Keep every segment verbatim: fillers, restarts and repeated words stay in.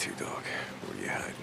to, dog. Where you hiding?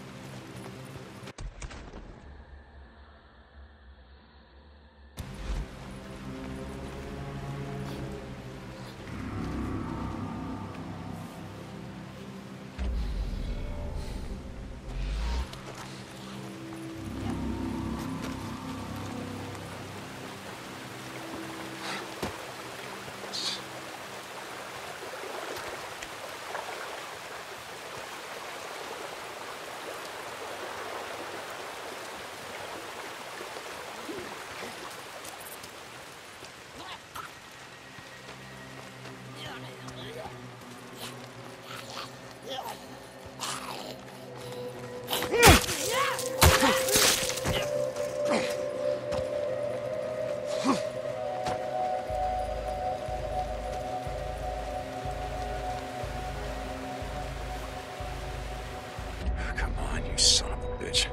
Come on, you son of a bitch.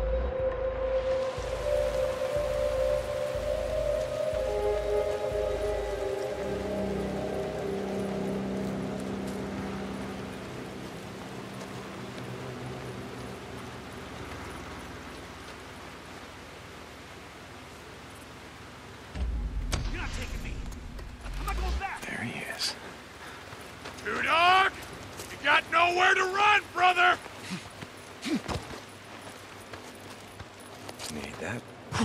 You're not taking me. I'm not going back. There he is. Two dog! You got nowhere to run, brother! Need that?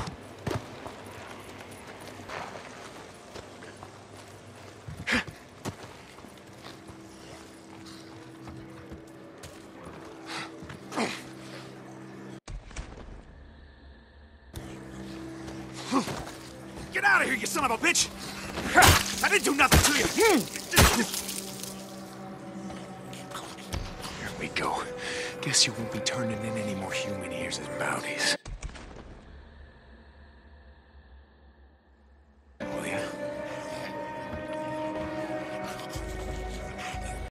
Get out of here, you son of a bitch! I didn't do nothing to you! Here we go. Guess you won't be turning in any more human ears as bounties.